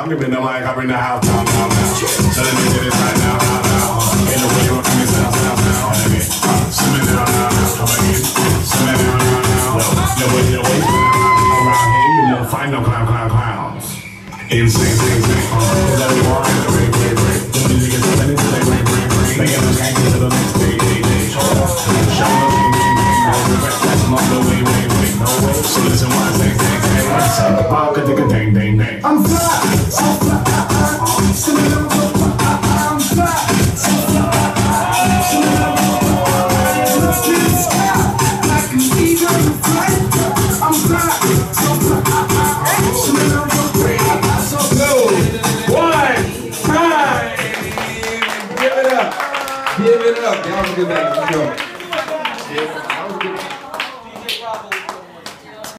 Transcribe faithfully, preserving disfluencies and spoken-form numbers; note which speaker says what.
Speaker 1: I'm giving the mic up in the house now, now, now. So let me do this right now, now, now. In the way you're rocking yourself, now, now. Let me simmer down, now, now. Come again, simmer down, now, now. The way you're wasting around here, you won't find no clown, clown, clowns. Insane, insane, insane. Cause everyone is a break, break, break. The music is coming into the break, break, break. They get us hanging to the next day, day, day. Show us, show us, that's not the way, way, way, no way. So listen what I say, say, say. Listen, ding, ding, ding. I'm fly, so fly, uh, uh, uh,